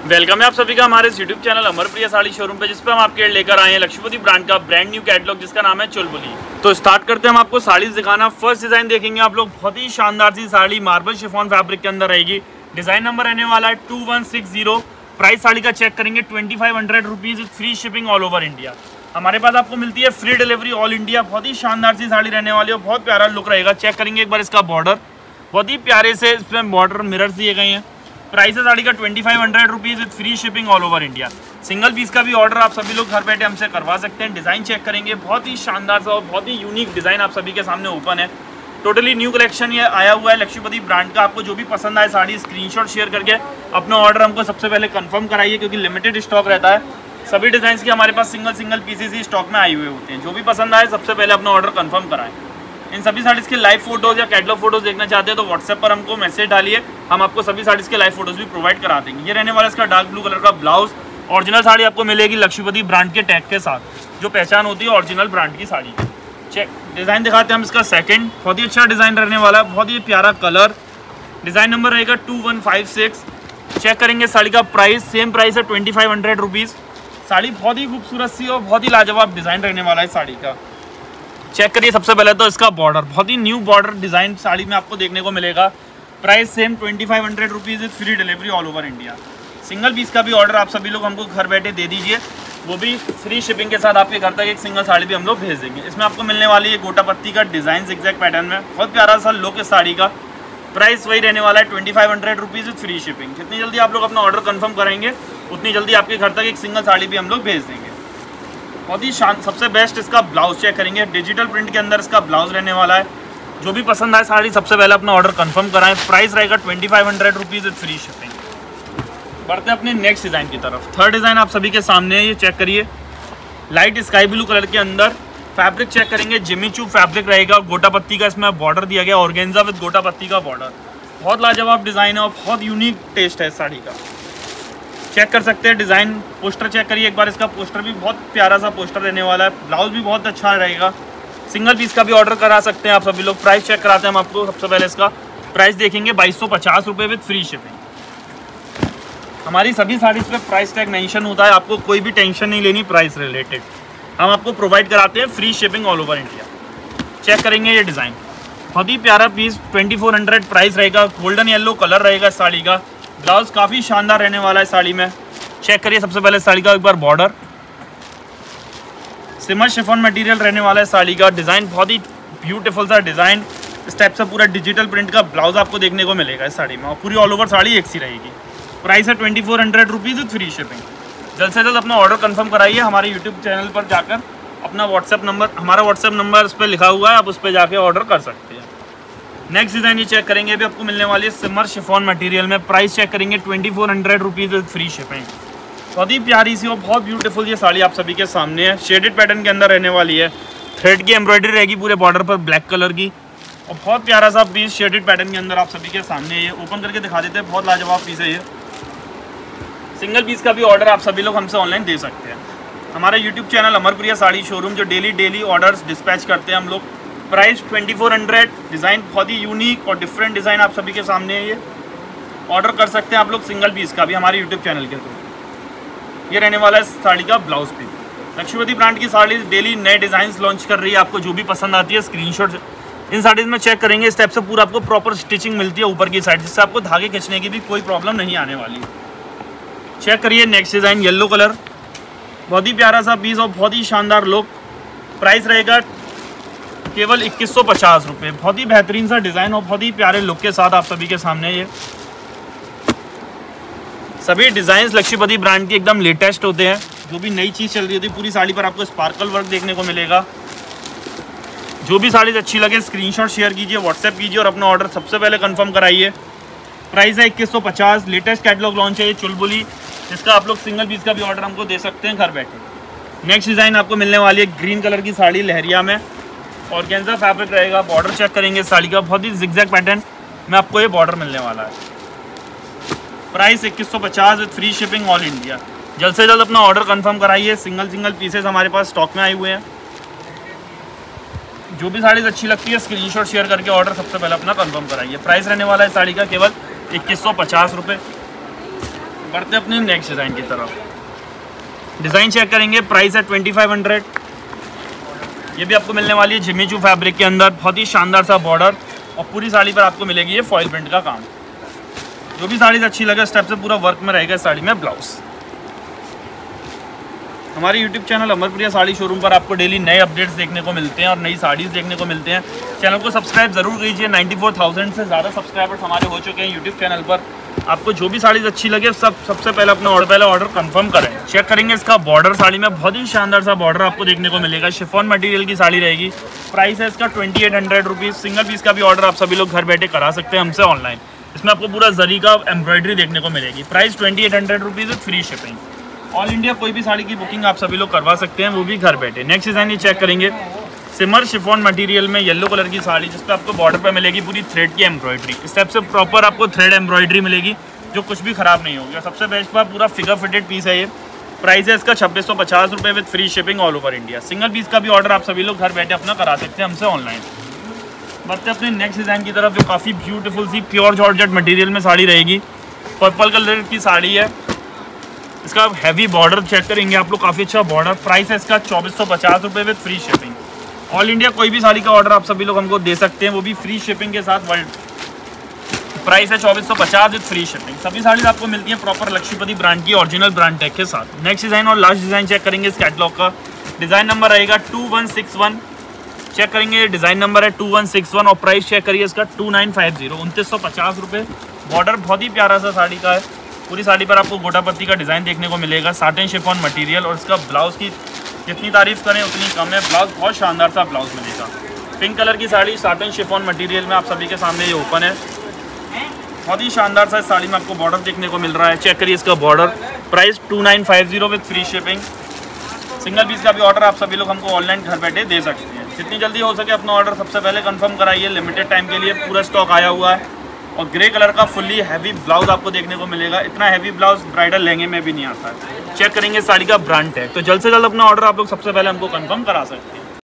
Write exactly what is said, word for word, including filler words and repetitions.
Welcome है आप सभी का हमारे YouTube channel Amar Priya sari showroom पे, जिस पे हम आपके लिए लेकर आए हैं लक्ष्मीपति ब्रांड का ब्रांड न्यू कैटलॉग जिसका नाम है चुलबुली। तो स्टार्ट करते हैं हम आपको साड़ी दिखाना। फर्स्ट डिजाइन देखेंगे आप लोग, बहुत ही शानदार सी साड़ी मार्बल शिफॉन फैब्रिक के अंदर रहेगी। डिजाइन नंबर रहने वाला है two one six zero. Price sari का चेक करेंगे twenty five hundred rupees with free shipping all over India. हमारे पास आपको मिलती है फ्री डिलीवरी ऑल इंडिया। बहुत ही शानदार सी साड़ी रहने वाली है, बहुत प्यारा लुक रहेगा। चेक करेंगे एक बार इसका बॉर्डर, बहुत ही प्यारे से इसमें बॉर्डर मिरर्स दिए गए हैं। प्राइस है साड़ी का twenty five hundred rupees with free shipping all over India. Single piece का भी ऑर्डर आप सभी लोग घर बैठे हमसे करवा सकते हैं। डिज़ाइन चेक करेंगे, बहुत ही शानदार सा और बहुत ही यूनिक डिज़ाइन आप सभी के सामने ओपन है। टोटली न्यू कलेक्शन ये आया हुआ है लक्ष्मीपति ब्रांड का। आपको जो भी पसंद आए साड़ी स्क्रीनशॉट शेयर करके अपना ऑर्डर हमको सबसे पहले कंफर्म कराइए, क्योंकि लिमिटेड स्टॉक रहता है। सभी डिज़ाइन के हमारे पास सिंगल सिंगल पीसेस ही स्टॉक में आए हुए होते हैं। जो भी पसंद आए सबसे पहले अपना ऑर्डर कंफर्म कराएं। इन सभी साड़ीज़ के लाइव फोटोज़ या कैटलॉग फोटोज़ देखना चाहते हैं तो व्हाट्सएप पर हमको मैसेज डालिए, हम आपको सभी साड़ीज़ के लाइव फोटोज़ भी प्रोवाइड करा देंगे। ये रहने वाला इसका डार्क ब्लू कलर का ब्लाउज। ओरिजिनल साड़ी आपको मिलेगी लक्ष्मीपति ब्रांड के टैग के साथ, जो पहचान होती है ओरिजिनल ब्रांड की साड़ी। चेक डिज़ाइन दिखाते हैं हम इसका सेकंड। बहुत ही अच्छा डिज़ाइन रहने वाला है, बहुत ही प्यारा कलर। डिज़ाइन नंबर रहेगा two one five six. Check करेंगे साड़ी का प्राइस, सेम प्राइस है twenty five hundred rupees. Sari बहुत ही खूबसूरत सी और बहुत ही लाजवाब डिज़ाइन रहने वाला है साड़ी का। चेक करिए सबसे पहले तो इसका बॉर्डर, बहुत ही न्यू बॉर्डर डिज़ाइन साड़ी में आपको देखने को मिलेगा। Price same twenty five hundred rupees with free delivery all over India. Single piece का भी ऑर्डर आप सभी लोग हमको घर बैठे दे दीजिए, वो भी फ्री शिपिंग के साथ आपके घर तक एक सिंगल साड़ी भी हम लोग भेज देंगे। इसमें आपको मिलने वाली है गोटा पत्ती का डिज़ाइन एग्जैक्ट पैटर्न में, बहुत प्यारा सा लुक है साड़ी का। प्राइस वही रहने वाला है twenty five hundred rupees with free shipping. जितनी जल्दी आप लोग अपना ऑर्डर कंफर्म करेंगे उतनी जल्दी आपके घर तक एक सिंगल साड़ी भी हम लोग भेज देंगे। बहुत ही शान सबसे बेस्ट इसका ब्लाउज चेक करेंगे, डिजिटल प्रिंट के अंदर इसका ब्लाउज रहने वाला है। जो भी पसंद आए साड़ी सबसे पहले अपना ऑर्डर कंफर्म कराएं। प्राइस रहेगा twenty five hundred rupees with free shipping. बढ़ते हैं अपने नेक्स्ट डिज़ाइन की तरफ। थर्ड डिज़ाइन आप सभी के सामने है, ये चेक करिए। लाइट स्काई ब्लू कलर के अंदर फैब्रिक चेक करेंगे, जिमी चू फैब्रिक रहेगा। गोटा पत्ती का इसमें बॉर्डर दिया गया, ऑर्गेन्जा विद गोटा पत्ती का बॉर्डर। बहुत लाजवाब डिज़ाइन है और बहुत यूनिक टेस्ट है इस साड़ी का। चेक कर सकते हैं डिज़ाइन। पोस्टर चेक करिए एक बार, इसका पोस्टर भी बहुत प्यारा सा पोस्टर रहने वाला है। ब्लाउज भी बहुत अच्छा रहेगा। सिंगल पीस का भी ऑर्डर करा सकते हैं आप सभी लोग। प्राइस चेक कराते हैं हम आपको। सबसे पहले इसका प्राइस देखेंगे बाईस सौ पचास रुपये विद फ्री शिपिंग। हमारी सभी साड़ीज़ पे प्राइस टैग मेंशन होता है, आपको कोई भी टेंशन नहीं लेनी प्राइस रिलेटेड। हम आपको प्रोवाइड कराते हैं free shipping all over India. Check करेंगे ये डिज़ाइन, बहुत ही प्यारा piece, twenty four hundred price रहेगा। गोल्डन येलो कलर रहेगा इस साड़ी का। ब्लाउज काफ़ी शानदार रहने वाला है साड़ी में। चेक करिए सबसे पहले साड़ी का एक बार बॉर्डर, सिमर शिफॉन मटेरियल रहने वाला है साड़ी का। डिज़ाइन बहुत ही ब्यूटीफुल सा डिज़ाइन, इस टाइप से पूरा डिजिटल प्रिंट का ब्लाउज आपको देखने को मिलेगा इस साड़ी में, और पूरी ऑल ओवर साड़ी एक सी रहेगी। प्राइस है twenty four hundred rupees with free shipping. जल्द से जल्द अपना ऑर्डर कंफर्म कराइए। हमारे यूट्यूब चैनल पर जाकर अपना व्हाट्सएप नंबर, हमारा व्हाट्सएप नंबर उस पर लिखा हुआ है, आप उस पर जाके ऑर्डर कर सकते हैं। नेक्स्ट डिज़ाइन ये चेक करेंगे, अभी आपको मिलने वाली है सिमर शिफॉन मटेरियल में। प्राइस चेक करेंगे twenty four hundred rupees with free shipping. बहुत ही प्यारी सी और बहुत ब्यूटीफुल ये साड़ी आप सभी के सामने है। शेडेड पैटर्न के अंदर रहने वाली है। थ्रेड की एम्ब्रॉयडरी रहेगी पूरे बॉर्डर पर ब्लैक कलर की, और बहुत प्यारा सा पीस शेडेड पैटर्न के अंदर आप सभी के सामने ये ओपन करके दिखा देते हैं। बहुत लाजवाब पीस है ये। सिंगल पीस का भी ऑर्डर आप सभी लोग हमसे ऑनलाइन दे सकते हैं। हमारा YouTube channel Amar Priya sari showroom, जो डेली डेली ऑर्डर्स डिस्पैच करते हैं हम लोग। Price twenty four hundred. Design बहुत ही यूनिक और डिफरेंट डिज़ाइन आप सभी के सामने है। ये ऑर्डर कर सकते हैं आप लोग सिंगल पीस का भी हमारे यूट्यूब चैनल के थ्रू। ये रहने वाला है साड़ी का ब्लाउज पीस। लक्ष्मीपति ब्रांड की साड़ी डेली नए डिज़ाइंस लॉन्च कर रही है। आपको जो भी पसंद आती है स्क्रीनशॉट इन साड़ीज़ में चेक करेंगे। इस टाइप से पूरा आपको प्रॉपर स्टिचिंग मिलती है ऊपर की साइड, जिससे आपको धागे खींचने की भी कोई प्रॉब्लम नहीं आने वाली। चेक करिए नेक्स्ट डिज़ाइन, येलो कलर, बहुत ही प्यारा सा पीस और बहुत ही शानदार लुक। प्राइस रहेगा केवल इक्कीस सौ पचास रुपये। बहुत ही बेहतरीन सा डिज़ाइन और बहुत ही प्यारे लुक के साथ आप सभी के सामने ये सभी डिज़ाइंस लक्ष्मीपति ब्रांड की एकदम लेटेस्ट होते हैं। जो भी नई चीज़ चल रही होती है पूरी साड़ी पर आपको स्पार्कल वर्क देखने को मिलेगा। जो भी साड़ी अच्छी लगे स्क्रीनशॉट शेयर कीजिए, व्हाट्सएप कीजिए और अपना ऑर्डर सबसे पहले कंफर्म कराइए। प्राइस है इक्कीस सौ पचास। लेटेस्ट कैटलॉग लॉन्च है ये चुलबुली, जिसका आप लोग सिंगल पीस का भी ऑर्डर हमको दे सकते हैं घर बैठे। नेक्स्ट डिज़ाइन आपको मिलने वाली है ग्रीन कलर की साड़ी लहरिया में, ऑर्गेन्जा फैब्रिक रहेगा। बॉर्डर चेक करेंगे साड़ी का, बहुत ही जिगजैग पैटर्न में आपको ये बॉर्डर मिलने वाला है। प्राइस इक्कीस सौ पचास with free shipping all India. जल्द से जल्द अपना ऑर्डर कंफर्म कराइए। सिंगल सिंगल पीसेस हमारे पास स्टॉक में आए हुए हैं। जो भी साड़ीज़ अच्छी लगती है स्क्रीनशॉट शेयर करके ऑर्डर सबसे पहले अपना कंफर्म कराइए। प्राइस रहने वाला है साड़ी का केवल इक्कीस सौ पचास रुपये। बढ़ते अपने नेक्स्ट डिज़ाइन की तरफ। डिज़ाइन चेक करेंगे, प्राइस है ट्वेंटी फाइव हंड्रेड। ये भी आपको मिलने वाली है जिमीचू फैब्रिक के अंदर, बहुत ही शानदार सा बॉर्डर और पूरी साड़ी पर आपको मिलेगी ये फॉइल प्रिंट का काम। जो भी साड़ीज अच्छी लगे स्टेप से पूरा वर्क में रहेगा इस साड़ी में ब्लाउज। हमारे YouTube channel Amarpriya sari showroom पर आपको डेली नए अपडेट्स देखने को मिलते हैं और नई साड़ीज़ देखने को मिलते हैं। चैनल को सब्सक्राइब जरूर कीजिए। नाइन्टी फोर थाउजेंड से ज़्यादा सब्सक्राइबर्स हमारे हो चुके हैं यूट्यूब चैनल पर। आपको जो भी साड़ीज़ अच्छी लगे सब सबसे पहले अपना ऑर्डर पहले ऑर्डर कंफर्म करें। चेक करेंगे इसका बॉर्डर, साड़ी में बहुत ही शानदार सा बॉर्डर आपको देखने को मिलेगा। शिफॉन मटेरियल की साड़ी रहेगी। प्राइस है इसका twenty eight hundred rupees. Single piece का भी ऑर्डर आप सभी लोग घर बैठे करा सकते हैं हमसे ऑनलाइन। इसमें आपको पूरा जरी का एम्ब्रॉयडरी देखने को मिलेगी। Price twenty eight hundred rupees with free shipping. All India कोई भी साड़ी की बुकिंग आप सभी लोग करवा सकते हैं, वो भी घर बैठे। नेक्स्ट डिज़ाइन ये चेक करेंगे, सिमर शिफॉन मटेरियल में येलो कलर की साड़ी, जिस पे आपको बॉर्डर पे मिलेगी पूरी थ्रेड की एम्ब्रॉयडरी। इस टाइप से प्रॉपर आपको थ्रेड एम्ब्रॉयडरी मिलेगी जो कुछ भी खराब नहीं होगी। और सबसे बेस्ट बात, पूरा फिगर फिटेड पीस है ये। प्राइस है इसका छब्बीस सौ पचास रुपये with free shipping all over India. Single piece का भी ऑर्डर आप सभी लोग घर बैठे अपना करा सकते हैं हमसे ऑनलाइन। बढ़ते अपने नेक्स्ट डिज़ाइन की तरफ, जो काफ़ी ब्यूटीफुल सी प्योर जॉर्जेट मटेरियल में साड़ी रहेगी। पर्पल कलर की साड़ी है। इसका हैवी बॉर्डर चेक करेंगे आप लोग, काफ़ी अच्छा बॉर्डर। प्राइस है इसका चौबीस सौ पचास रुपये with free shipping. All India कोई भी साड़ी का ऑर्डर आप सभी लोग हमको दे सकते हैं, वो भी फ्री शिपिंग के साथ। वर्ल्ड प्राइस है चौबीस सौ पचास विद फ्री शिपिंग। सभी साड़ीज आपको मिलती हैं प्रॉपर लक्ष्मीपति ब्रांड की ओरिजिनल ब्रांड टैग के साथ। नेक्स्ट डिज़ाइन और लास्ट डिज़ाइन चेक करेंगे इस कैटलॉग का। डिज़ाइन नंबर रहेगा two one six one. Check करेंगे, डिज़ाइन नंबर है टू वन सिक्स वन और प्राइस चेक करिए इसका टू नाइन फाइव जीरो, उनतीस सौ पचास रुपये। बॉर्डर बहुत ही प्यारा सा साड़ी का है। पूरी साड़ी पर आपको गोटापत्ती का डिज़ाइन देखने को मिलेगा। साटिन शिफॉन मटेरियल और इसका ब्लाउज की जितनी तारीफ करें उतनी कम है। ब्लाउज बहुत शानदार सा ब्लाउज मिलेगा। पिंक कलर की साड़ी साटिन शिफॉन मटेरियल में आप सभी के सामने ये ओपन है। बहुत ही शानदार सा इस साड़ी में आपको बॉर्डर देखने को मिल रहा है। चेक करिए इसका border. Price two nine five zero with free shipping. Single piece का भी ऑर्डर आप सभी लोग हमको ऑनलाइन घर बैठे दे सकते हैं। जितनी जल्दी हो सके अपना ऑर्डर सबसे पहले कंफर्म कराइए। लिमिटेड टाइम के लिए पूरा स्टॉक आया हुआ है। और ग्रे कलर का फुल्ली हैवी ब्लाउज आपको देखने को मिलेगा। इतना हैवी ब्लाउज ब्राइडल लहंगे में भी नहीं आता है। चेक करेंगे साड़ी का ब्रांड टैग। तो जल्द से जल्द अपना ऑर्डर आप लोग सबसे पहले हमको कंफर्म करा सकते हैं।